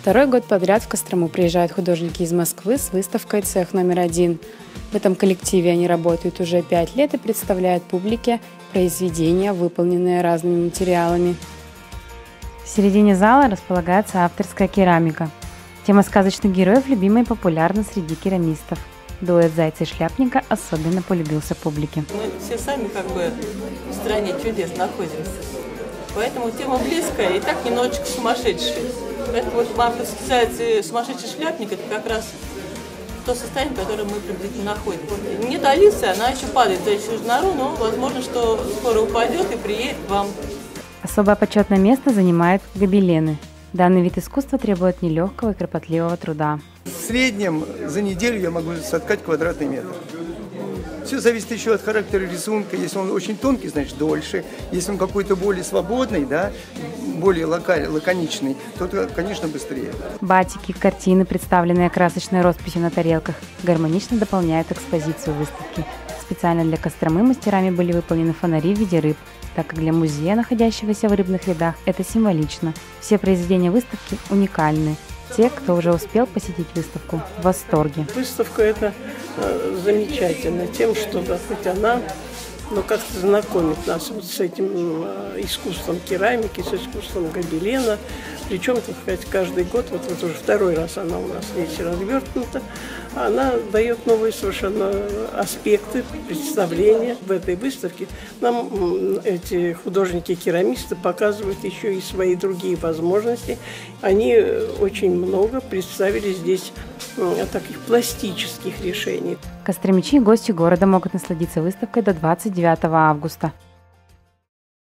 Второй год подряд в Кострому приезжают художники из Москвы с выставкой «Цех номер 1». В этом коллективе они работают уже 5 лет и представляют публике произведения, выполненные разными материалами. В середине зала располагается авторская керамика. Тема сказочных героев любима и популярна среди керамистов. Дуэт «Зайца и шляпника» особенно полюбился публике. Мы все сами в стране чудес находимся. Поэтому тема близкая и так немножечко сумасшедшая. Поэтому вот авторский «Зайца и сумасшедший шляпник» — это как раз то состояние, в котором мы приблизительно находимся. Нет Алисы, она еще падает за всю нору, но возможно, что скоро упадет и приедет к вам. Особое почетное место занимают гобелены. Данный вид искусства требует нелегкого и кропотливого труда. В среднем за неделю я могу соткать квадратный метр. Все зависит еще от характера рисунка. Если он очень тонкий, значит дольше. Если он какой-то более свободный, да, более лаконичный, то, конечно, быстрее. Батики, картины, представленные красочной росписью на тарелках, гармонично дополняют экспозицию выставки. Специально для Костромы мастерами были выполнены фонари в виде рыб, так как для музея, находящегося в рыбных рядах, это символично. Все произведения выставки уникальны. Те, кто уже успел посетить выставку, в восторге. Выставка это замечательно тем, что хоть она, но как-то знакомит нас вот с этим искусством керамики, с искусством гобелена. Причем, так сказать, каждый год, вот уже второй раз она у нас здесь развернута, она дает новые совершенно аспекты, представления. В этой выставке нам эти художники-керамисты показывают еще и свои другие возможности. Они очень много представили здесь таких пластических решений. Костромичи и гости города могут насладиться выставкой до 29 августа.